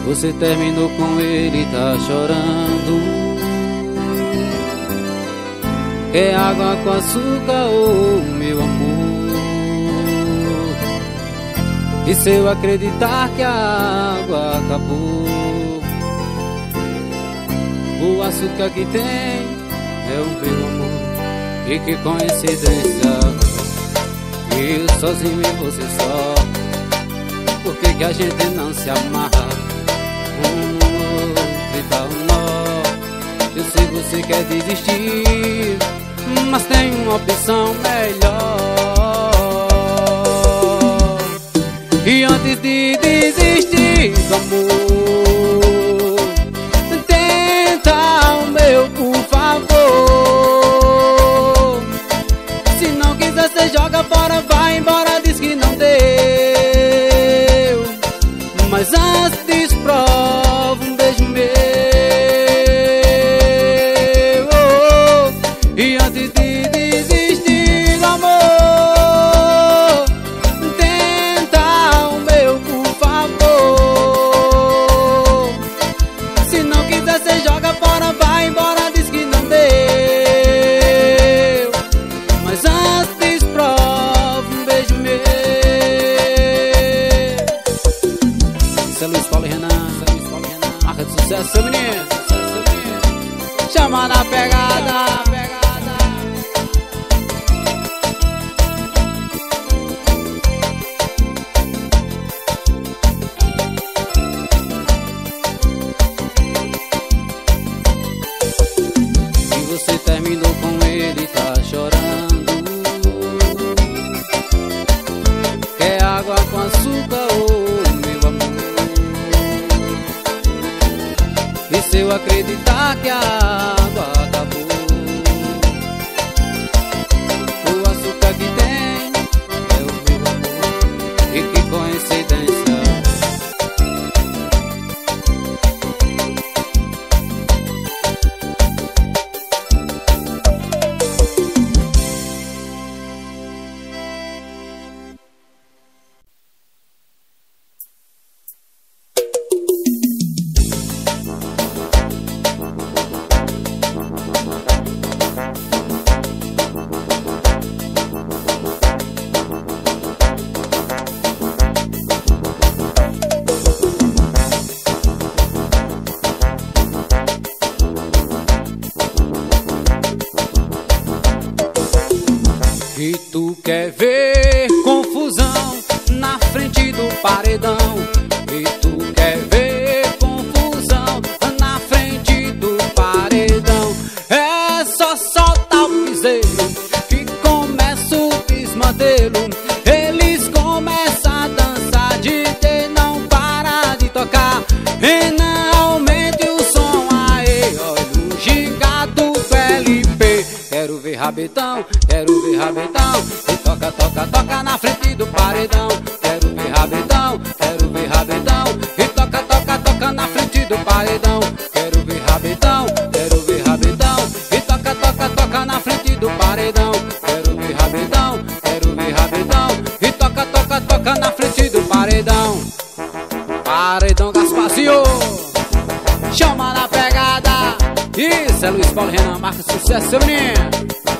Você terminou com ele, tá chorando. Quer água com açúcar, oh meu amor? E se eu acreditar que a água acabou, o açúcar que tem é o meu amor. E que coincidência, eu sozinho e você só. Por que que a gente não se amarra um no outro e dá um nó? Eu sei você quer desistir, mas tem uma opção melhor. E antes de desistir do amor, tenta o meu, por favor. Se não quiser, cê joga fora, vai embora, diz que não deu. Mas antes prova um beijo meu. E antes de desistir do amor, tenta o meu, por favor. Se não quiser, cê joga fora, vai embora, diz que não deu. Mas antes prova um beijo meu. Isso é Luiz Paulo e Renan, marca de sucesso, seu menino. Chama na pegada. Você terminou com ele, tá chorando. Quer água com açúcar, oh meu amor? E se eu acreditar que a água acabou, o açúcar que tem é o meu amor. E que coincidência, e tu quer ver confusão na frente do paredão. E tu quer ver confusão na frente do paredão. É só soltar o piseiro que começa o desmantelo. Eles começam a dançar, DJ não para de tocar. E não aumente o som, aê, olha o gigado do LP. Quero ver rabetão, quero ver rabetão. E toca, toca, toca na frente do paredão. Quero ver rabetão, quero ver rabetão. E toca, toca, toca na frente do paredão. Quero ver rabetão, quero ver rabetão. E toca, toca, toca na frente do paredão. Quero ver rabetão, quero ver rabetão. E toca, toca, toca na frente do paredão. Paredão Gasparzinho, chama na pegada. Isso é Luiz Paulo e Renan, marca sucesso, seu menino.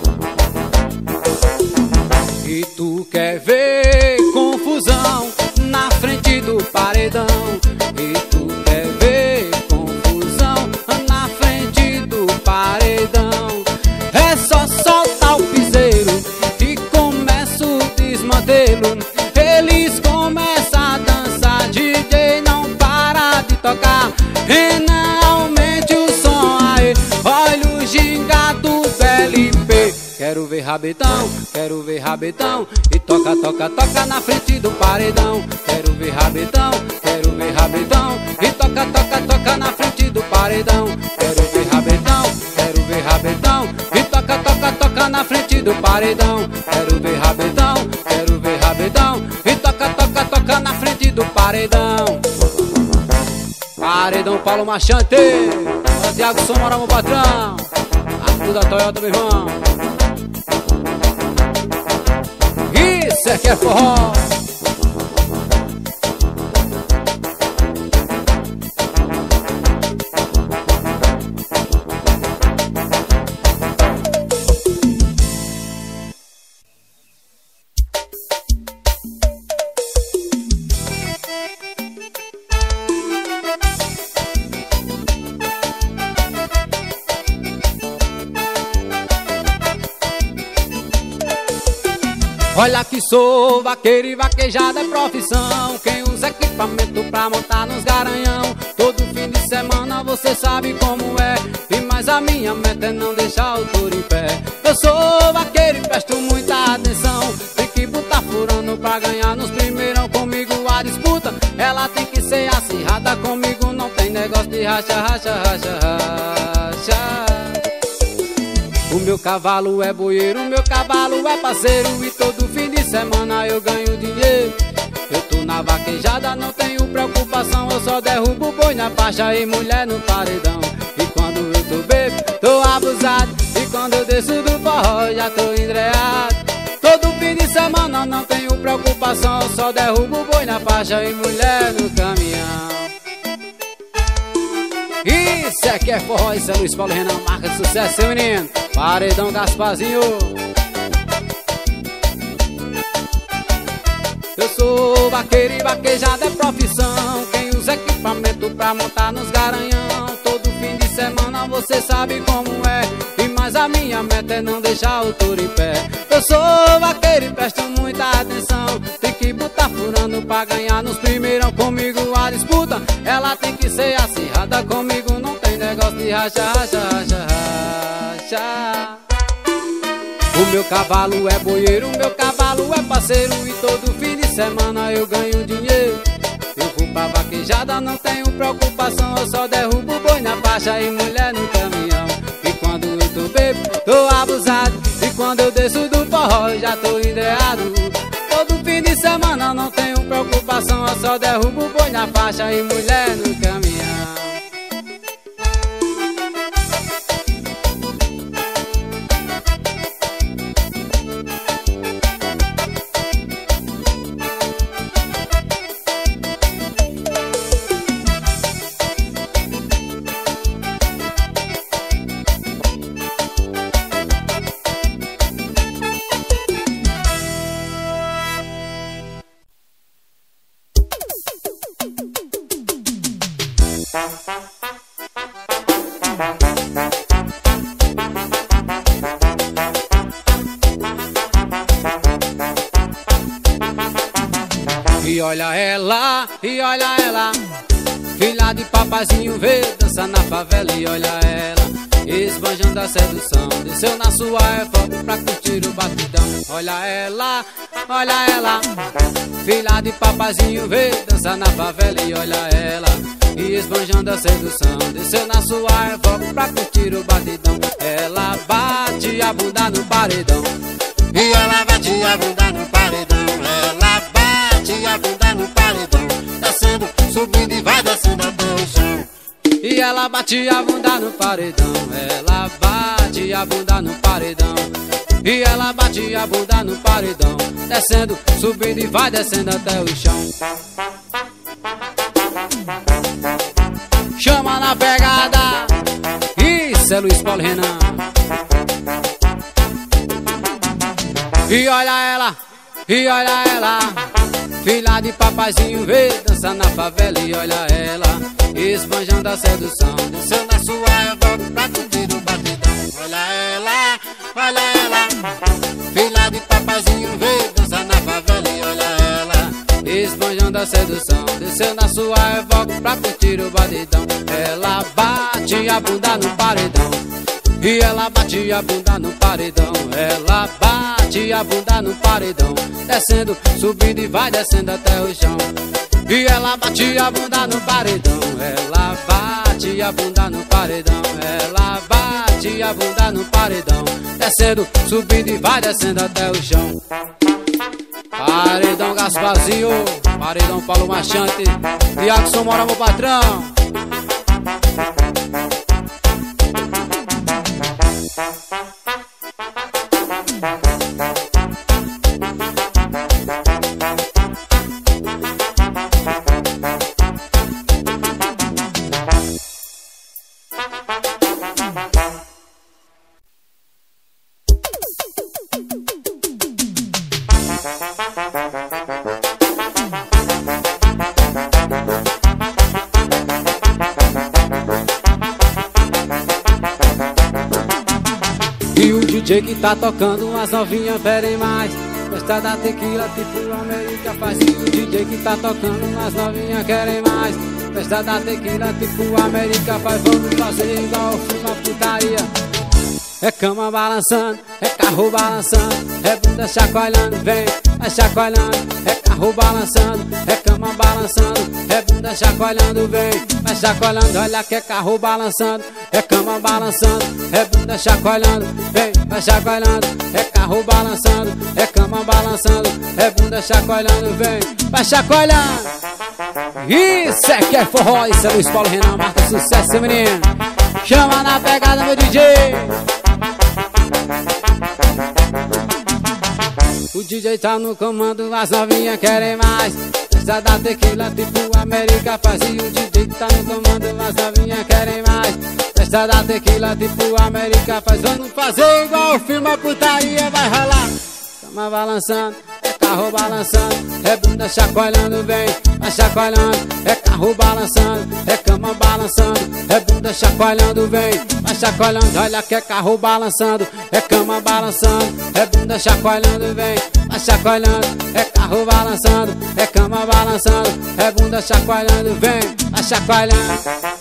E tu quer ver confusão na frente do paredão. E tu quer ver confusão na frente do paredão. É só soltar o piseiro e começa o desmantelo. Eles começam a dançar, DJ não para de tocar. E não aumente o som, aê, olha o gingado do LP. Quero ver rabetão, quero ver rabetão. E toca, toca, toca na frente do paredão. Quero ver rabetão, quero ver rabetão. E toca, toca, toca na frente do paredão. Quero ver rabetão, quero ver rabetão. E toca, toca, toca na frente do paredão. Quero ver rabetão, quero ver rabetão. E toca, toca, toca na frente do paredão. Paredão Paulo Machante, Santiago Somora, meu patrão. Arthur da Toyota, meu irmão. Isso é que é forró. Olha que sou vaqueiro e vaquejada é profissão. Quem usa equipamento pra montar nos garanhão. Todo fim de semana você sabe como é. E mais a minha meta é não deixar o touro em pé. Eu sou vaqueiro e presto muita atenção. Tem que botar furando pra ganhar nos primeirão. Comigo a disputa, ela tem que ser acirrada. Comigo não tem negócio de racha, racha, racha, racha. O meu cavalo é boieiro, o meu cavalo é parceiro. E todo fim de semana eu ganho dinheiro. Eu tô na vaquejada, não tenho preocupação. Eu só derrubo boi na faixa e mulher no paredão. E quando eu tô bebo, tô abusado. E quando eu desço do forró, já tô endreado. Todo fim de semana não tenho preocupação. Eu só derrubo boi na faixa e mulher no caminhão. Isso é que é forró, isso é Luiz Paulo Renan, marca de sucesso, seu menino. Paredão Gasparzinho. Eu sou vaqueiro e vaquejada é profissão. Quem usa equipamento pra montar nos garanhão. Todo fim de semana você sabe como é. E mais a minha meta é não deixar o touro em pé. Eu sou vaqueiro e presto muita atenção. Tem que botar furando pra ganhar nos primeirão. Comigo a disputa, ela tem que ser acirrada. Comigo não tem negócio de racha, racha, racha, racha. O meu cavalo é boieiro, o meu cavalo é parceiro. E todo fim de semana eu ganho dinheiro. Eu vou pra vaquejada, não tenho preocupação. Eu só derrubo boi na faixa e mulher no caminhão. E quando eu tô bebo, tô abusado. E quando eu desço do forró, já tô endreado. Todo fim de semana não tenho preocupação. Eu só derrubo boi na faixa e mulher no caminhão. E olha ela, filha de papazinho veio dançar na favela. E olha ela, esbanjando a sedução. Desceu na sua foto pra curtir o batidão. Olha ela, filha de papazinho veio dançar na favela. E olha ela, esbanjando a sedução. Desceu na sua foto pra curtir o batidão. Ela bate a bunda no paredão. E ela bate a bunda no paredão. Ela bate a bunda no paredão. Descendo, subindo e vai descendo até o chão. E ela bate a bunda no paredão. Ela bate a bunda no paredão. E ela bate a bunda no paredão. Descendo, subindo e vai descendo até o chão. Chama na pegada. Isso é Luiz Paulo Renan. E olha ela, filha de papazinho veio dançar na favela. E olha ela, esbanjando a sedução. Desceu na sua volta pra curtir o batidão. Olha ela, filha de papazinho veio dançar na favela. E olha ela, esbanjando a sedução. Desceu na sua volta pra curtir o batidão. Ela bate a bunda no paredão. E ela bate a bunda no paredão. Ela bate a bunda no paredão. Descendo, subindo e vai descendo até o chão. E ela bate a bunda no paredão. Ela bate a bunda no paredão. Ela bate a bunda no paredão. Descendo, subindo e vai descendo até o chão. Paredão Gasparzinho, paredão Paulo Machante, Jackson Mora, meu patrão. DJ que tá tocando, as novinhas querem mais. Festa da tequila, tipo América faz. O DJ que tá tocando, as novinhas querem mais. Festa da tequila, tipo América faz. Vamos fazer igual o filme, a putaria. É cama balançando, é carro balançando, é bunda chacoalhando, vem, vai chacoalhando. É carro balançando, é cama balançando, é bunda chacoalhando, vem, vai chacoalhando. Olha que é carro balançando, é cama balançando, é bunda chacoalhando, vem, vai chacoalhando. É carro balançando, é cama balançando, é bunda chacoalhando, vem, vai chacoalhando. Isso é que é forró, isso é Luiz Paulo Renan, marca sucesso, menino. Chama na pegada, meu DJ. O DJ tá no comando, as novinhas querem mais. Festa da tequila, tipo América faz. E o DJ tá no comando, as novinhas querem mais. Festa da tequila, tipo América faz. Vamos fazer igual o filme, a putaria vai rolar. Cama balançando, é carro balançando, é bunda chacoalhando, vem, vai chacoalhando. É carro balançando, é cama balançando, é bunda chacoalhando, vem, vai chacoalhando. Olha que é carro balançando, é cama balançando, é bunda chacoalhando, vem, vai chacoalhando. É carro balançando, é cama balançando, é bunda chacoalhando, vem, vai chacoalhando.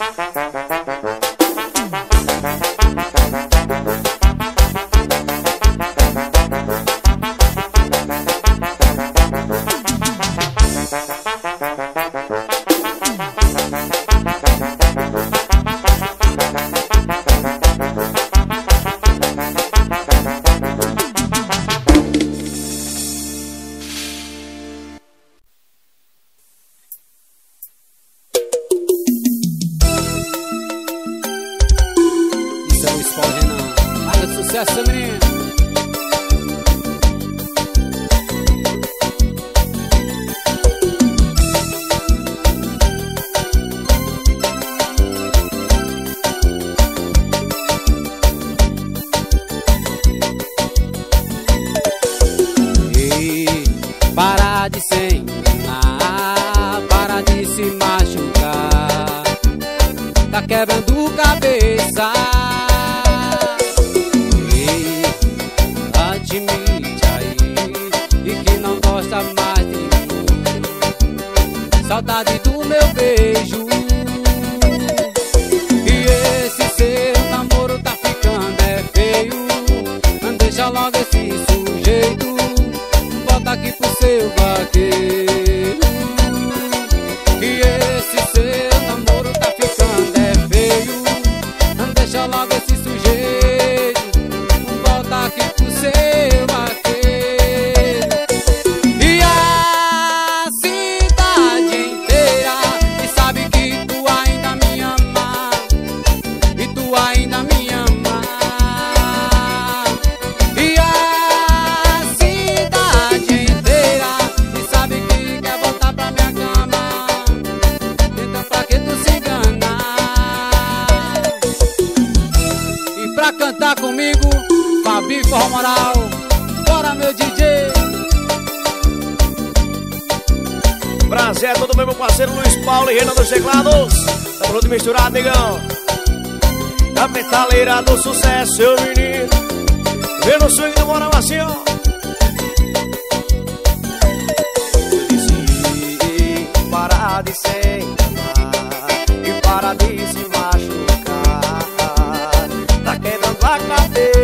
Sucesso, menino. E para de se enganar, para de se machucar, tá quebrando cabeça. Admite aí e que não gosta mais de mim. Saudade do meu beijo. E esse seu namoro tá ficando é feio. Não deixa logo esse sujeito. Volta aqui pro seu vaqueiro. E esse seu namoro tá ficando é feio. Não deixa logo esse sujeito. Volta aqui pro seu vaqueiro. E a cidade inteira e sabe que tu ainda me ama. E tu ainda me ama. E a cidade inteira e sabe que quer voltar pra minha cama. Então pra que tu se enganar? E pra cantar comigo, Fabi Forró Moral, bora meu DJ. Prazer, todo meu parceiro Luiz Paulo e Renan dos teclados. Tamo junto misturado, negão. Da metaleira do sucesso, seu menino. Vendo o swing do Moral assim, ó. Eu disse para de se amar e para de se machucar. Tá quebrando a cabeça.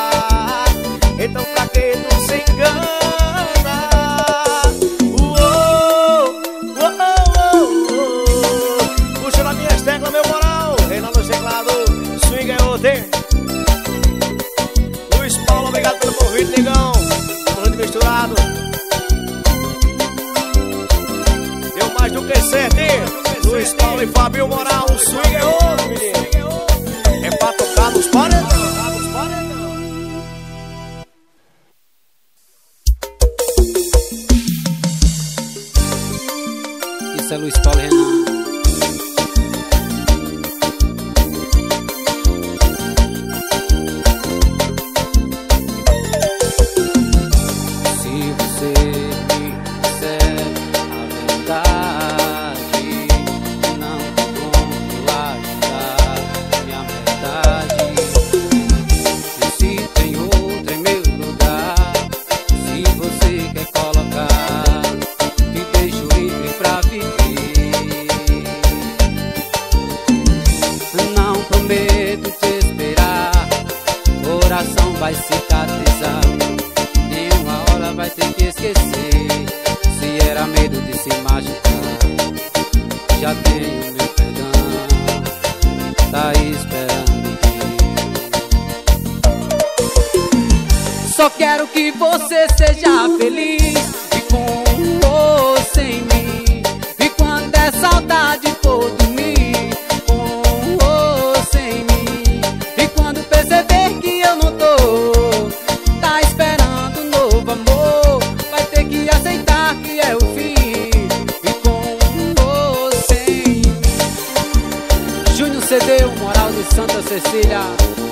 Então pra que tu se engana? Paulo e Fabio Moral, o swing é ouro, menino. É pra tocar nos paredão. Isso é Luiz Paulo e Renan. Vai cicatrizar, em uma hora vai ter que esquecer. Se era medo de se machucar, já tenho meu perdão, tá esperando que só quero que você seja feliz, e com ou sem mim. E quando é saudade por dormir, com ou sem mim. E quando perceber que eu não tá esperando um novo amor, vai ter que aceitar que é o fim. E com ou sem mim. Júnior Cedeu, Moral de Santa Cecília.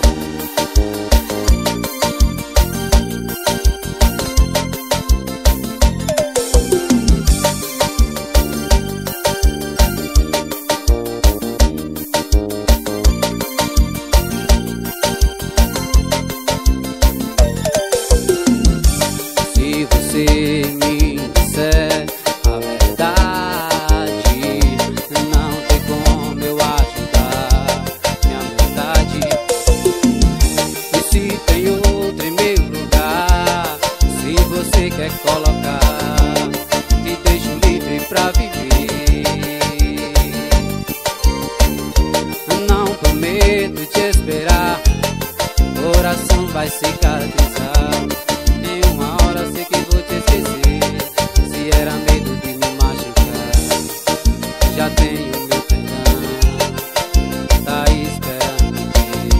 Vai cicatrizar, em uma hora sei que vou te esquecer. Se era medo de me machucar, já tenho meu perdão, tá esperando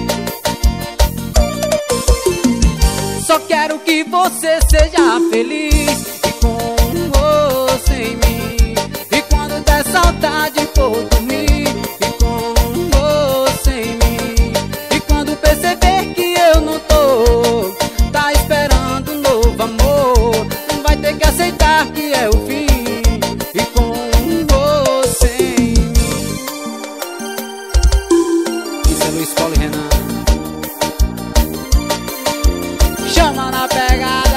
que só quero que você seja feliz, e com ou sem mim. E quando der saudade por dormir, e com ou sem mim. E quando perceber que eu não tá esperando um novo amor, vai ter que aceitar que é o fim. E com você em mim. Isso é Luiz Paulo e Renan. Chama na pegada.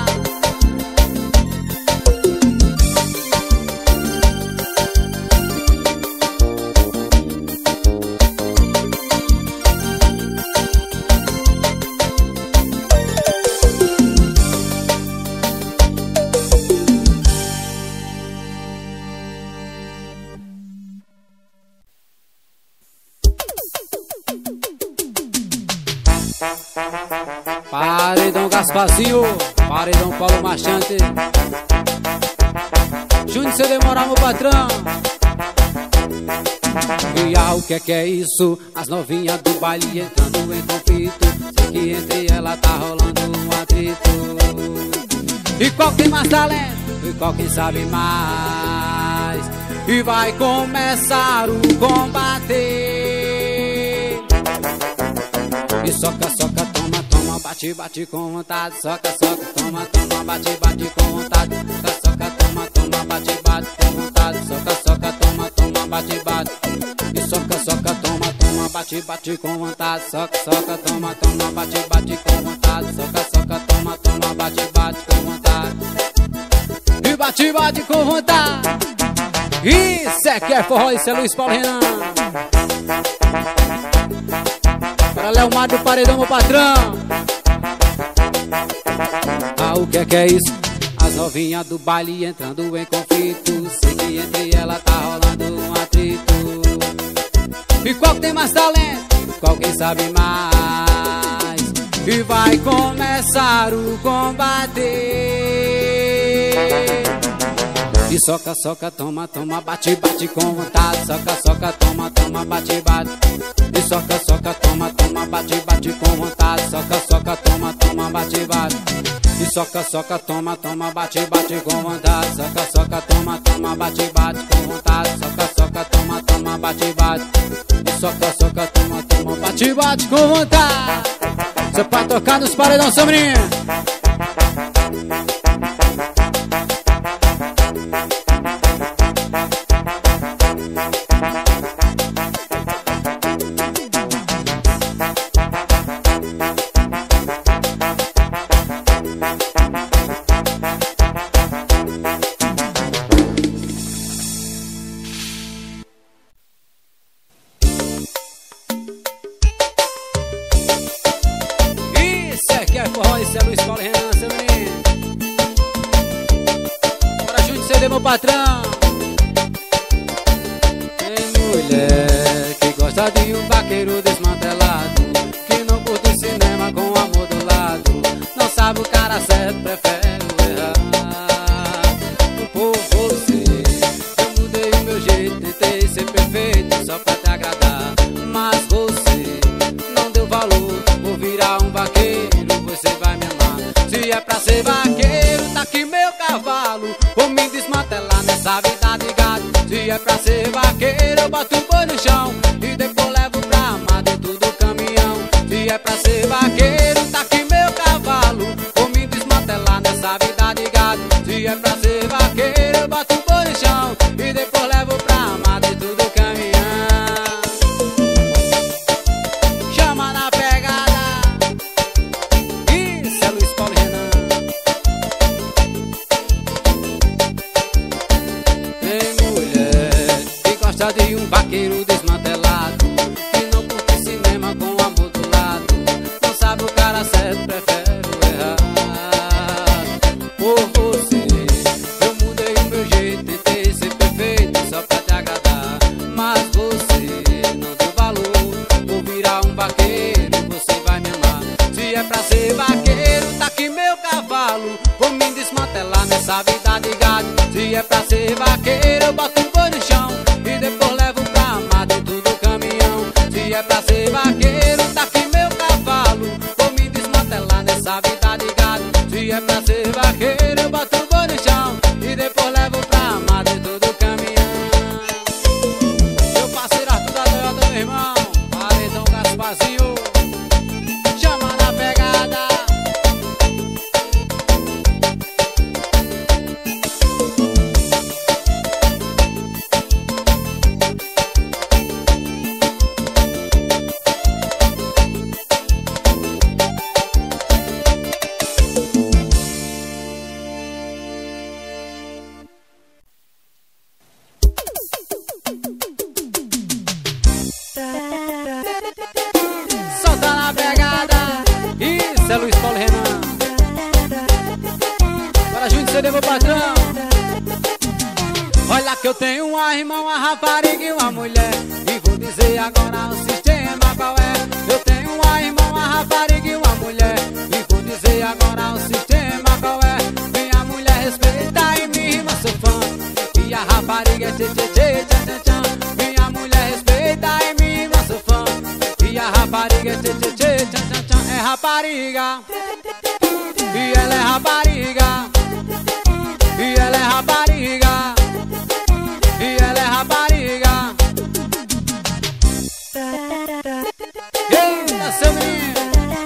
Paredão Gasparzinho, Paredão Paulo Marchante, Júnior Cedeu, Moral, meu patrão. E o que é isso? As novinhas do baile entrando em conflito. Sei que entre elas tá rolando um atrito. E qual tem mais talento? E qual quem sabe mais? E vai começar o combate. E soca, soca, toma, toma, bate, bate com vontade. Soca, soca, toma, toma, bate, bate com vontade. Soca, soca, toma, toma, bate, bate com vontade. Soca, soca, toma, toma, bate, bate. E soca, soca, toma, toma, bate, bate com vontade. Soca, soca, toma, toma, bate, bate com vontade. Soca, soca, toma, toma, bate, bate com vontade. E bate, bate com vontade. Isso é que é forró, isso é Luiz Paulo Renan. Para Léo Mar do Paredão, meu patrão. Ah, o que é isso? As novinhas do baile entrando em conflito. Sei que entre elas tá rolando um atrito. E qual tem mais talento? Qual quem sabe mais? E vai começar o combate. E soca, soca, toma, toma, bate, bate com vontade. Soca, soca, soca, soca, toma, toma, bate, bate com vontade. Soca, soca, toma, toma, bate, bate com vontade. Soca, soca, toma, toma, bate, bate. Soca, soca, toma, toma, bate, bate com vontade. Você pode tocar nos paredão, Sombrinha. Patrão, tem mulher que gosta de um vaqueiro desmantelado, que não curte cinema com amor do lado, não sabe o cara certo, prefere o errado. Por você, eu mudei o meu jeito, tentei ser perfeito só pra te agradar, mas você não deu valor, vou virar um vaqueiro, você vai me amar. Se é pra ser vaqueiro, tá aqui meu cavalo, vou me desmantelar nessa vida de gado. Se é pra ser vaqueiro, eu boto o boi no chão e depois levo pra amar dentro do caminhão. Se é pra ser vaqueiro, tá aqui meu cavalo, vou me desmantelar nessa vida de gado. Se é pra ser vaqueiro, eu boto o boi no chão e depois levo pra amar dentro do caminhão. Chama na pegada. Isso é Luiz Paulo e Renan. De um vaqueiro desmantelado, que não curte cinema com amor do lado, não sabe o cara certo, prefere o errado. Por você, eu mudei o meu jeito, tentei ser perfeito só pra te agradar, mas você não deu valor, vou virar um vaqueiro, você vai me amar. Se é pra ser vaqueiro, tá aqui meu cavalo, vou me desmantelar nessa vida de gado. Se é pra ser vaqueiro, eu boto um boi no chão e depois levo pra amar dentro do caminhão. Se é pra ser vaqueiro, tá aqui meu cavalo, vou me desmantelar nessa vida de gado. Se é pra ser vaqueiro, eu boto o boi no chão e depois levo pra amar dentro do caminhão. Meu parceiro Arthur da Toyota, meu irmão, Paredão Gasparzinho, chama na pegada. Solta na pegada. Isso é Luiz Paulo e Renan. Para junto CD, meu patrão. Olha que eu tenho uma irmã, uma rapariga e uma mulher, e vou dizer agora o sistema qual é. Eu tenho uma irmã, uma rapariga e uma mulher, e vou dizer agora o sistema qual é. Minha mulher respeita e minha irmã sou fã, e a rapariga é tchê tchê tchê tchan tchan tchan. Minha mulher respeita e minha irmã sou fã, e a rapariga é tchê tchê tchê tchan tchan tchan. É rapariga, e ela é rapariga, e ela é rapariga, e ela é rapariga. Eita, seu menino.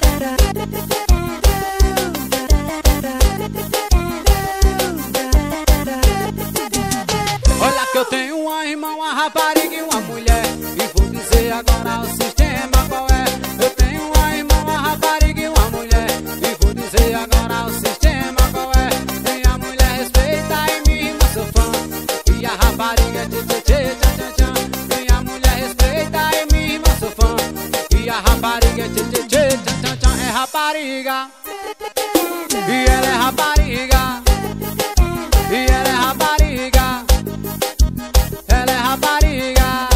Olha que eu tenho uma irmã, uma rapariga e uma mulher, e vou dizer agora o sistema qual é. Eu tenho uma irmã, uma rapariga e uma mulher, e vou dizer agora o sistema qual é. Minha mulher respeita e minha irmã sou fã, e a rapariga é tchê tchê tchê tchan tchan tchan. Minha mulher respeita e minha irmã sou fã, e a rapariga é tchê tchê tchê tchan tchan tchan. É rapariga, e ela é rapariga, e ela é rapariga, ela é rapariga.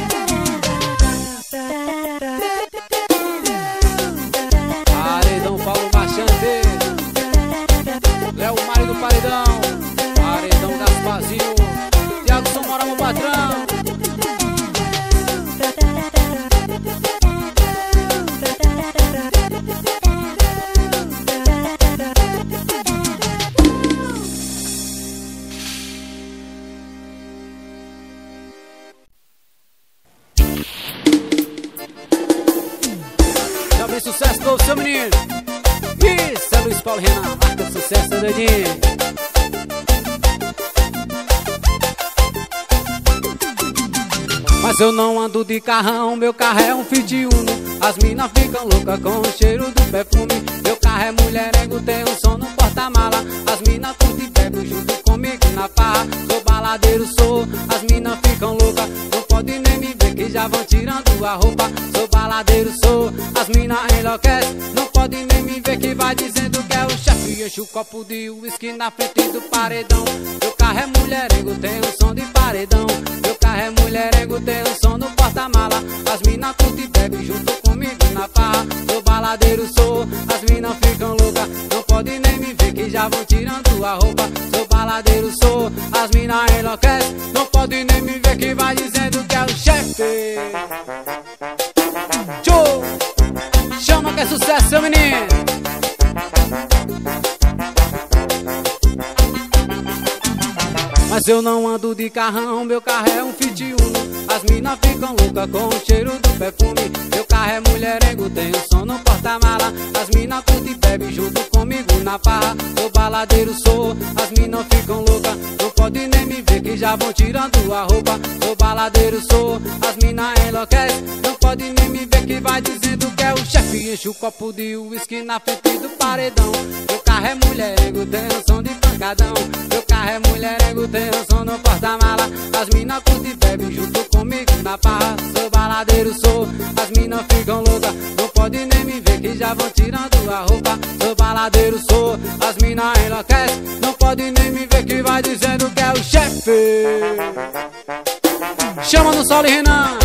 Paredão Paulo Machante, Léo Mário do Paredão, Paredão Gasparzinho, Thiago São Moral, meu patrão. Vem sucesso novo, seu menino. Isso é Luiz Paulo Renan, marca de sucesso, doidinho. Mas eu não ando de carrão, meu carro é um Fiat Uno. As minas ficam loucas com o cheiro do perfume. Meu carro é mulherengo, tem um som no porta-mala. As minas curtem e bebem junto comigo na farra. Sou baladeiro, sou, as minas ficam loucas. Não pode nem me ver que já vão tirando a roupa. Sou baladeiro, sou, as minas enlouquecem. Não pode nem me ver que vai dizendo que é o chefe. Enche o copo de uísque na frente do paredão. Meu carro é mulherengo, tem um som de paredão. Meu carro é mulherengo, tem um som no porta-mala. As minas curtem e bebem junto comigo na farra. Sou baladeiro, sou, as minas ficam loucas. Não pode nem me ver que já vão tirando a roupa. Sou baladeiro, sou, as minas enlouquecem. Não pode nem me ver que vai dizendo que é o chefe. Tchau! Chama que é sucesso, seu menino. Mas eu não ando de carrão, meu carro é um Fiat Uno. As minas ficam loucas com o cheiro do perfume. Meu carro é mulherengo, tem um som no porta-mala. As minas curtem e bebem junto comigo na farra. Sou baladeiro, sou, as minas ficam loucas. Não pode nem me ver que já vão tirando a roupa. Sou baladeiro, sou, as minas enlouquecem. Não pode nem me ver que vai dizendo que é o chefe. Enche o copo de uísque na frente do paredão. Meu carro é mulherengo, tem um som de pancadão. Meu carro é mulherengo, tem um som no porta-mala. As minas curtem e bebem junto comigo na farra. Sou baladeiro, sou, as minas ficam loucas. Não pode nem me ver que já vão tirando a roupa. Sou baladeiro, sou, as minas enlouquecem. Não pode nem me ver que vai dizendo que é o chefe. Chama no Saulo e Renan.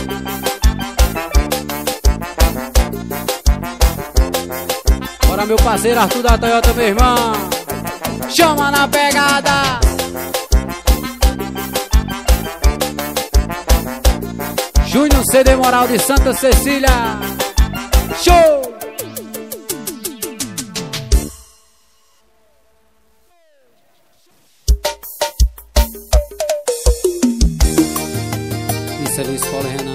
Bora, meu parceiro Arthur da Toyota, meu irmão. Chama na pegada. Júnior CD Moral de Santa Cecília. Show! Isso é Luiz Paulo Renan.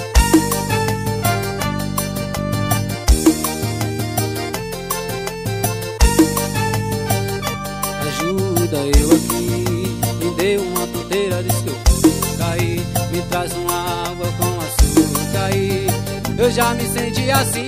Ajuda eu aqui, me dê uma tonteira, diz que eu vou cair. Me traz uma água com açúcar aí, eu já me senti assim.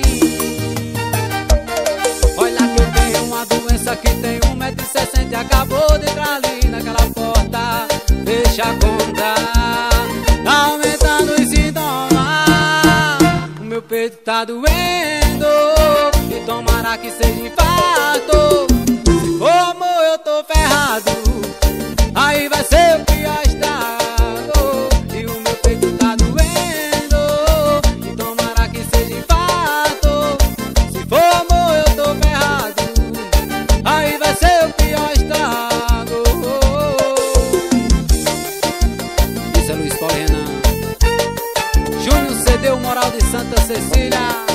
Olha que eu tenho uma doença que tem 1,60 m. Acabou de entrar ali naquela porta. Fecha a conta, tá aumentando os sintomas. O meu peito tá doendo e tomara que seja infarto. Se for amor eu tô ferrado, aí vai ser o pior estado. E o meu peito tá doendo e tomara que seja infarto. Se for amor eu tô ferrado, aí vai ser o pior estado. Isso é Luiz Paulo Renan. Júnior CD Moral de Santa Cecília.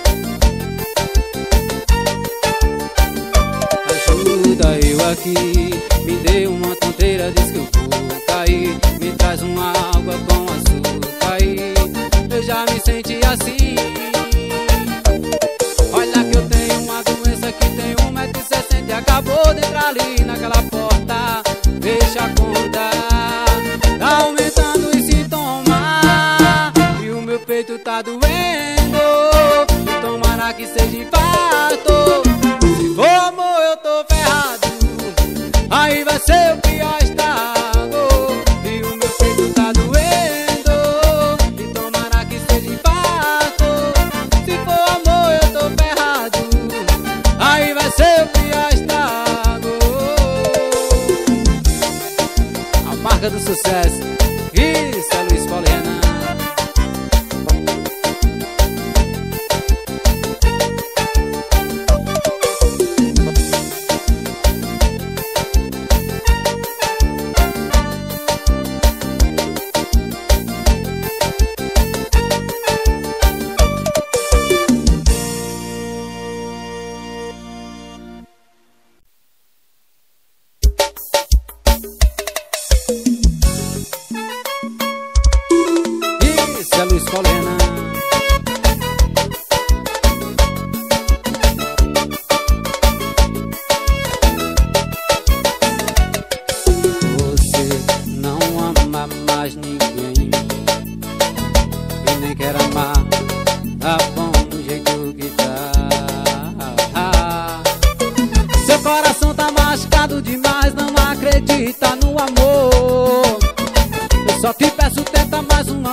Ajuda eu aqui, me dê uma tonteira, diz que eu vou cair. Me traz uma água com açúcar aí, eu já me senti assim. Olha que eu tenho uma doença que tem 1,60 m. Acabou de entrar ali naquela porta. Fecha a conta, tá aumentando os sintomas. E o meu peito tá doendo e tomara que seja infarto. Se for amor eu tô ferrado, aí vai ser o pior estado. E o meu peito tá doendo e tomara que seja infarto. Se for amor eu tô ferrado, aí vai ser o pior estado. A marca do sucesso. Isso é Luiz Paulo Renan. Luiz Paulo Renan.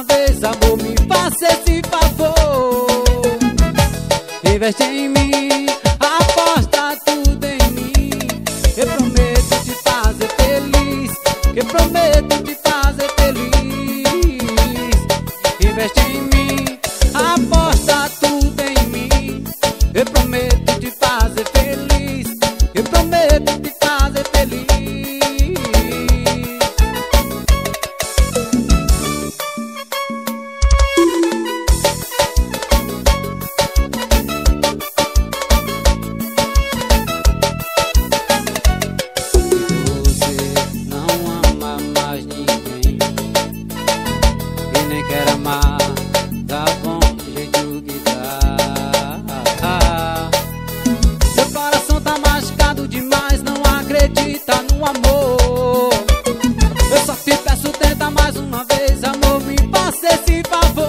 vez, amor, me faça esse favor. Investe em mim, aposta tudo em mim. Eu prometo te fazer feliz, eu prometo te fazer feliz. Investe em mim, aposta tudo em mim. Eu prometo te fazer feliz, eu prometo te fazer feliz. Acredita no amor. Eu só te peço, tenta mais uma vez, amor, me faça esse favor.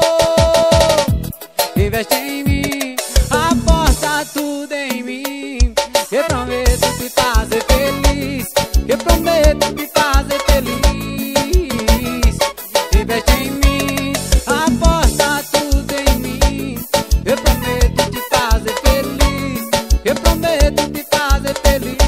Investe em mim, aposta tudo em mim. Eu prometo te fazer feliz, eu prometo te fazer feliz. Investe em mim, aposta tudo em mim. Eu prometo te fazer feliz, eu prometo te fazer feliz.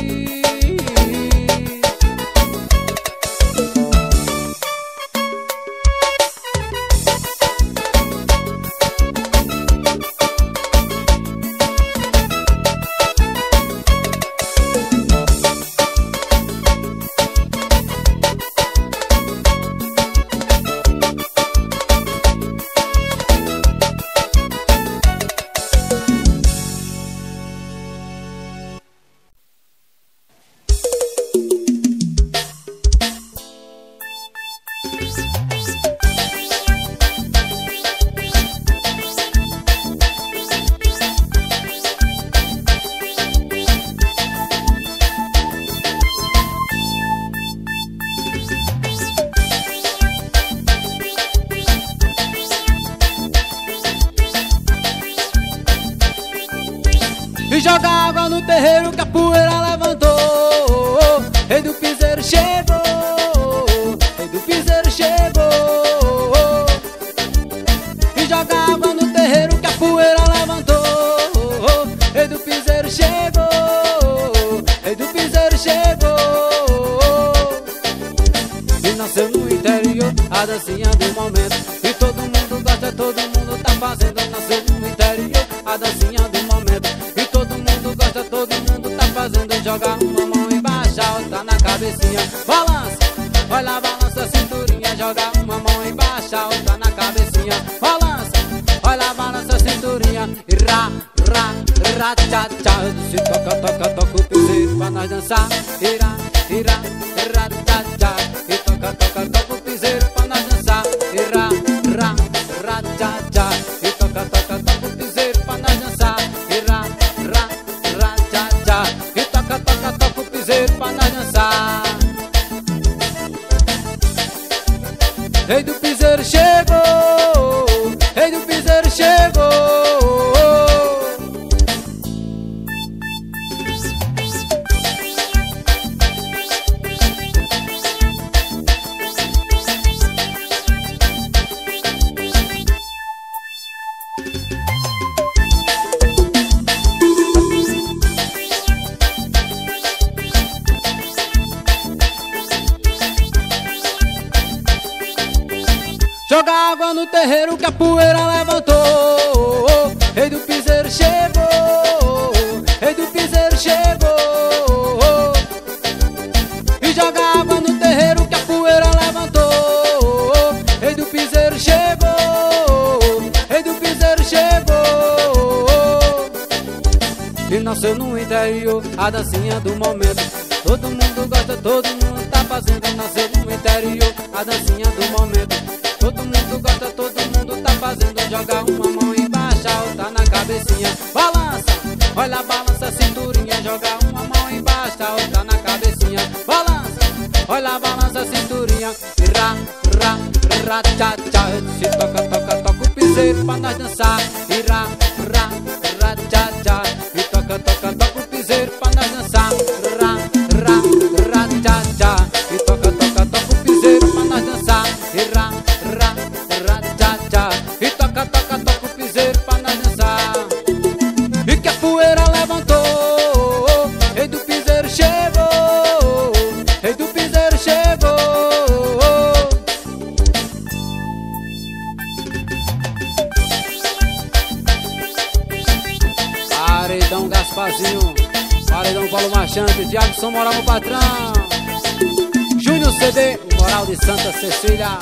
E joga água no terreiro que a poeira levantou. Rei do piseiro chegou, rei do piseiro chegou. E joga água no terreiro que a poeira levantou. Rei do piseiro chegou, rei do piseiro chegou. E nasceu no interior a dancinha do momento. E todo mundo gosta, todo mundo tá fazendo. Nasceu no interior a dancinha do momento. Todo mundo tá fazendo. Joga uma mão embaixo, a outra na cabecinha. Balança, olha, balança a cinturinha. Joga uma mão embaixo, a outra na cabecinha. Balança, olha, balança a cinturinha. E ra, tchá, tchá. Se toca, toca, toca o piseiro pra nós dançar. E ra, tchá, tchá. E toca, toca, toca o piseiro pra nós dançar. E ra, tchá, tchá. E toca, toca, toca o piseiro pra nós dançar. E ra, e toca, toca, toca o piseiro pra nós dançar. Rei do piseiro chegou, rei do piseiro chegou. Joga água no terreiro que a poeira levantou. Rei do piseiro chegou, rei do piseiro chegou. E joga água no terreiro que a poeira levantou. Rei do piseiro chegou, rei do piseiro chegou. E nasceu no interior a dancinha do momento. Todo mundo gosta, todo mundo tá fazendo. Nasceu no interior a dancinha do momento. Todo mundo gosta, todo mundo tá fazendo. Joga uma mão embaixo, a outra na cabecinha. Balança, olha, balança a cinturinha. Joga uma mão embaixo, a outra na cabecinha. Balança, olha, balança a cinturinha. E ra, tchá, tchá. Se toca, toca, toca o piseiro pra nós dançar. E ra, tchá, tchá. E toca, toca, toca o piseiro pra nós dançar. Ra, tchá, tchá. E toca, toca, toca o piseiro pra nós dançar. E ra, Brasil. Paredão Paulo Machante, Diagson Moral, meu patrão. Júnior CD, o Moral de Santa Cecília.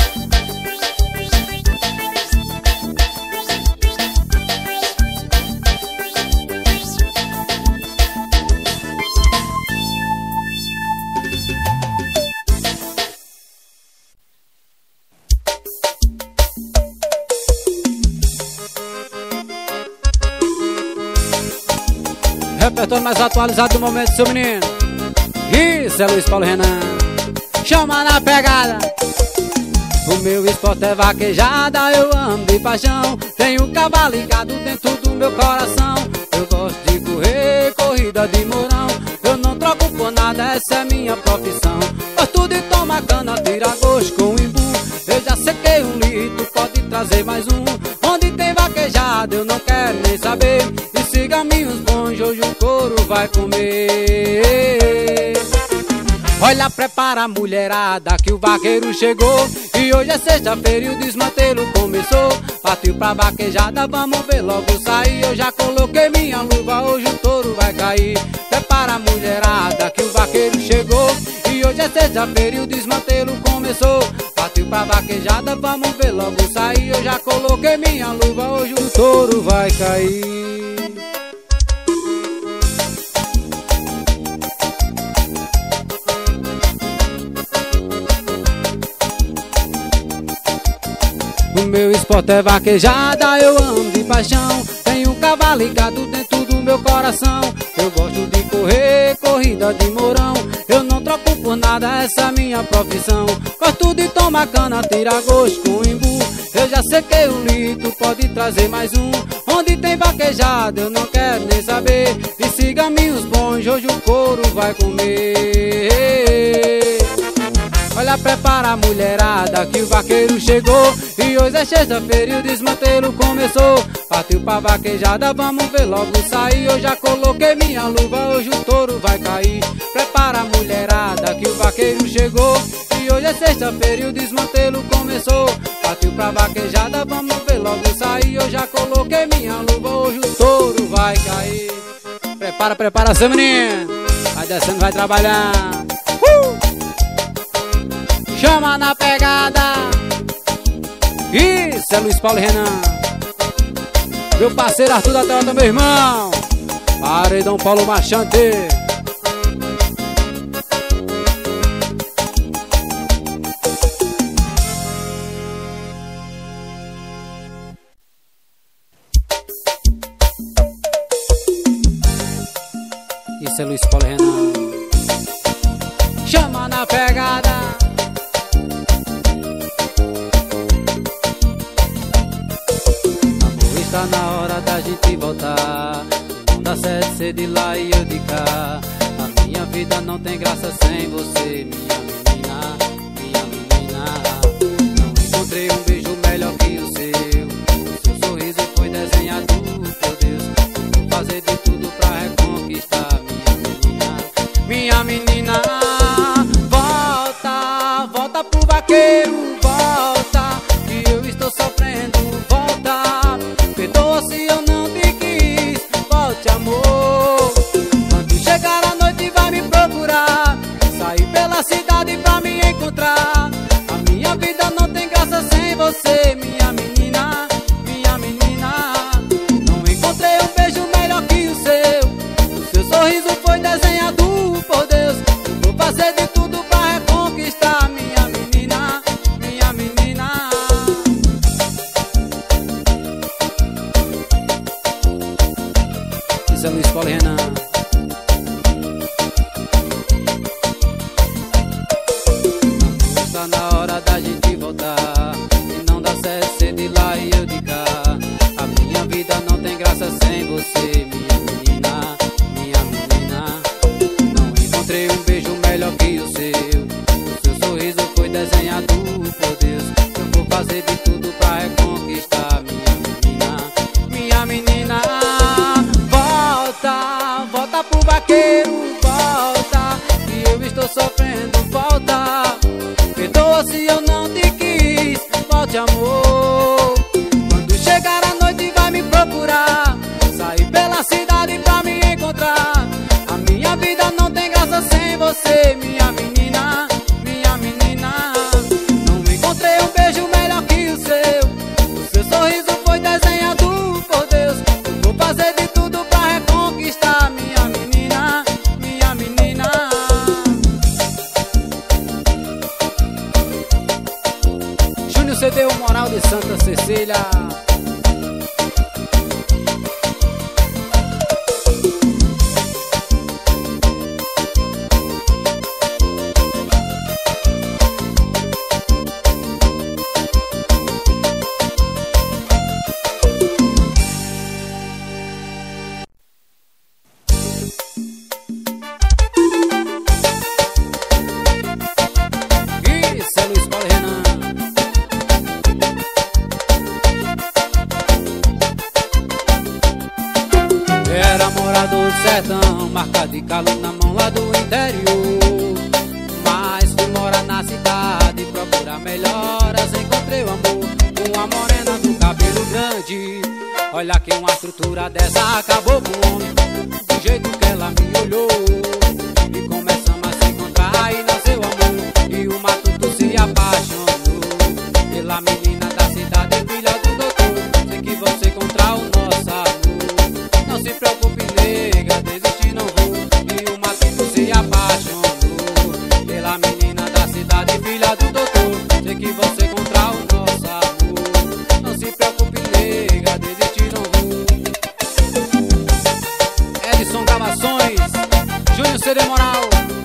Repertório mais atualizado do momento, seu menino. Isso é Luiz Paulo Renan. Chama na pegada. O meu esporte é vaquejada, eu amo de paixão. Tenho cavalo ligado dentro do meu coração. Eu gosto de correr, corrida de mourão. Eu não troco por nada, essa é minha profissão. Gosto de tomar cana, tirar gosto com o imbu. Eu já sequei um litro, pode trazer mais um. Onde tem vaquejada, eu não quero nem saber. E siga meus bons, hoje o couro vai comer. Olha, prepara a mulherada que o vaqueiro chegou. E hoje é sexta-feira e o desmantelo começou. Partiu pra vaquejada, vamos ver logo sair. Eu já coloquei minha luva, hoje o touro vai cair. Prepara a mulherada que o vaqueiro chegou. E hoje é sexta-feira e o desmantelo começou. Partiu pra vaquejada, vamos ver logo sair. Eu já coloquei minha luva, hoje o touro vai cair. O meu esporte é vaquejada, eu amo de paixão. Tenho um cavalo ligado dentro do meu coração. Eu gosto de correr, corrida de mourão. Eu não troco por nada, essa é a minha profissão. Gosto de tomar cana, tirar gosto com o imbu. Eu já sequei um litro, pode trazer mais um. Onde tem vaquejada, eu não quero nem saber. E siga-me os bons, hoje o couro vai comer. Olha, prepara a mulherada que o vaqueiro chegou. E hoje é sexta-feira e o desmantelo começou. Partiu pra vaquejada, vamos ver logo sair. Eu já coloquei minha luva, hoje o touro vai cair. Prepara a mulherada que o vaqueiro chegou. E hoje é sexta-feira e o desmantelo começou. Partiu pra vaquejada, vamos ver logo sair. Eu já coloquei minha luva, hoje o touro vai cair. Prepara, seu menino. Vai descendo, vai trabalhar. Chama na pegada. Isso é Luiz Paulo Renan. Meu parceiro Arthur da Terra, meu irmão. Paredão Paulo Machante. Isso é Luiz Paulo Renan. Chama na pegada. Tá na hora da gente voltar. Não dá certo ser de lá e eu de cá. A minha vida não tem graça sem você, minha menina, minha menina. Não encontrei um beijo melhor que o seu. O seu sorriso foi desenhado por Deus. Vou fazer de tudo pra reconquistar minha menina. Volta, volta pro vaqueiro, volta, que eu estou sofrendo, volta. Perdoa se eu não te quis, volte amor. Quando chegar a noite vai me procurar. Sair pela cidade pra me encontrar. A minha vida não tem graça sem você, minha menina, minha menina. Não encontrei um beijo melhor que o seu. O seu sorriso foi desenhado por Deus. Eu vou fazer de tudo pra reconquistar minha menina, minha menina. Isso é Luiz Paulo Renan. Está na hora da gente voltar. E não dá certo ser de lá e eu de cá. A minha vida não tem graça sem você, minha menina, minha menina. Não encontrei um beijo melhor que o seu. O seu sorriso foi desenhado por Deus. Eu vou fazer de tudo pra reconquistar minha menina, minha menina. Volta, Santa Cecília. Marca de calo na mão lá do interior, mas fui morar na cidade, procurar melhoras, encontrei o amor. Uma morena do cabelo grande, olha que uma estrutura dessa acabou com o homem. Do jeito que ela me olhou, e começamos a se encontrar e nasceu amor. E o matuto se apaixonou pela menina da cidade, filha do doutor. Sei que você encontrar o nosso amor, não se preocupe nega, desistir não vou. E o matuto se apaixonou pela menina da cidade, filha do doutor. Sei que você encontrar o nosso amor, não se preocupe nega, desistir não vou. Edson Gravações, Júnior CD Moral.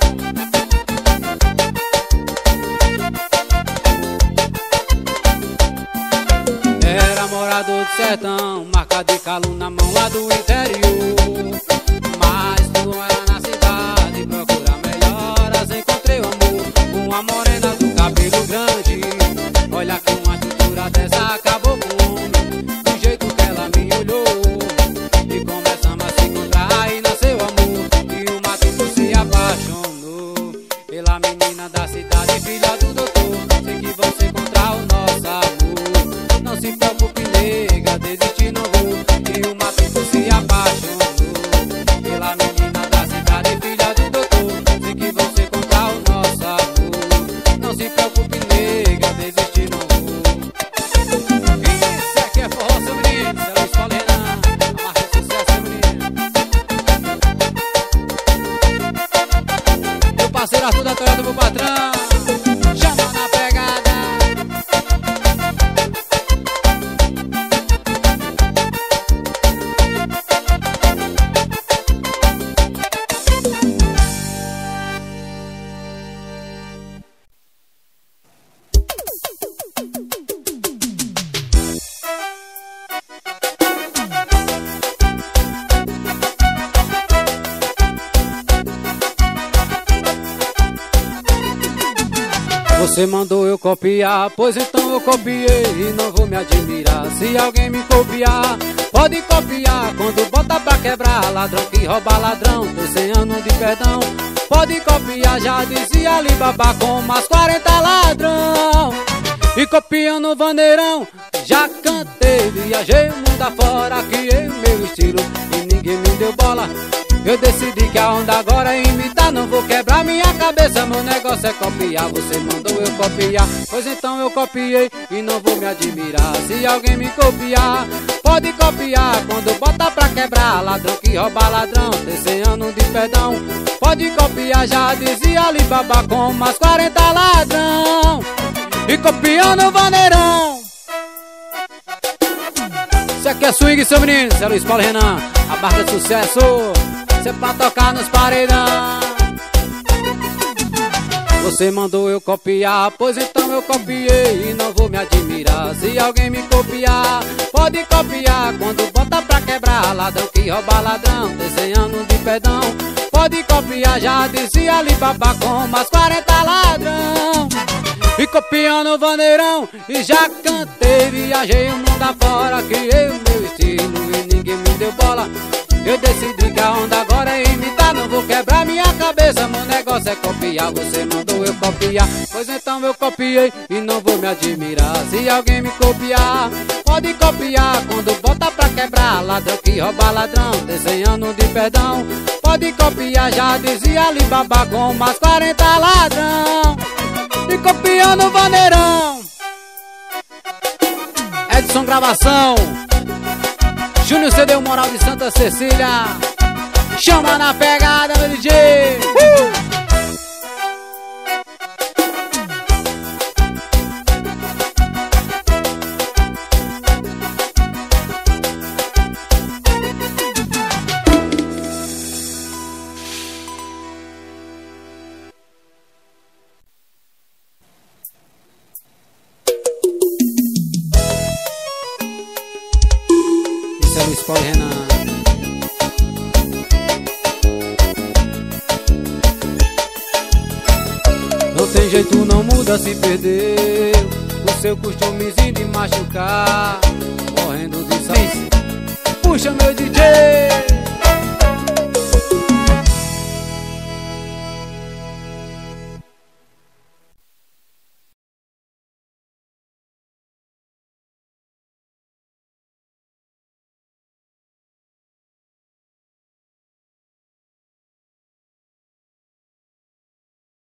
Era morador do sertão, marca de calo na mão lá do interior, mas fui morar na cidade, procurar melhoras, encontrei o amor. Uma morena do cabelo grande, olha que uma estrutura dessa acabou com o homem. Do jeito que ela me olhou, e começamos a se encontrar e nasceu amor. E o matuto se apaixonou pela menina da cidade, filha do doutor. Sei que você encontrar o nosso amor, não se preocupe nega, desistir não vou. E o matuto se apaixonou pela menina da cidade, filha do doutor. Sei que você encontrar o nosso amor, não se preocupe nega, desistir não vou. Isso aqui é forró, seu menino, é Luiz Paulo Renan, a marca de sucesso, seu menino. Meu parceiro Arthur da Toyota, meu patrão, chama na pegada. Você mandou eu copiar, pois então eu copiei e não vou me admirar se alguém me copiar. Pode copiar quando bota pra quebrar, ladrão que rouba ladrão, tem 100 anos de perdão. Pode copiar, já dizia Alibaba com umas 40 ladrão. E copiando o vaneirão, já cantei, viajei o mundo afora, criei o meu estilo e ninguém me deu bola. Eu decidi que a onda agora é imitar, não vou quebrar minha cabeça, meu negócio é copiar. Você mandou eu copiar, pois então eu copiei e não vou me admirar se alguém me copiar. Pode copiar quando bota pra quebrar, ladrão que rouba ladrão, tem 100 anos de perdão. Pode copiar, já dizia Alibaba com umas 40 ladrão. E copiando o vaneirão. Isso aqui é swing, seu menino, isso é Luiz Paulo Renan, a marca de sucesso. Isso é pra tocar nos paredão. Você mandou eu copiar, pois então eu copiei e não vou me admirar se alguém me copiar. Pode copiar quando bota pra quebrar, ladrão que rouba ladrão, tem 100 anos de perdão. Pode copiar, já dizia Alibaba com umas 40 ladrão. E copiando o vaneirão, e já cantei, viajei o mundo afora, criei o meu estilo e ninguém me deu bola. Eu decidi que a onda agora é imitar, não vou quebrar minha cabeça, meu negócio é copiar. Você mandou eu copiar, pois então eu copiei e não vou me admirar se alguém me copiar. Pode copiar quando bota pra quebrar, ladrão que rouba ladrão, tem 100 anos de perdão. Pode copiar, já dizia Alibaba com umas 40 ladrão. E copiando o vaneirão. Edson Gravação, Júnior CD Moral de Santa Cecília. Chama na pegada, meu DJ. parceiro Luiz Paulo e Renan. Não tem jeito, não muda, se perdeu o seu costumezinho de machucar.